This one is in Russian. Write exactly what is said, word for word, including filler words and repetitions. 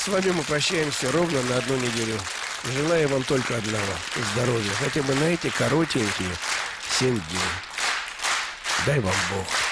С вами мы прощаемся ровно на одну неделю. Желаю вам только одного – здоровья. Хотя бы на эти коротенькие семь дней. Дай вам Бог.